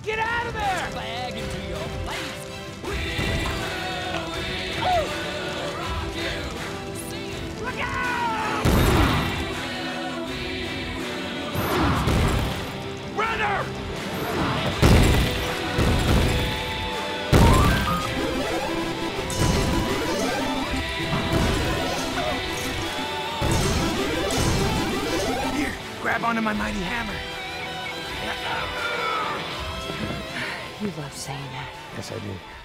Get out of there! Bag into your place. Look out! Runner! Here, grab onto my mighty hammer. You love saying that. Yes, I do.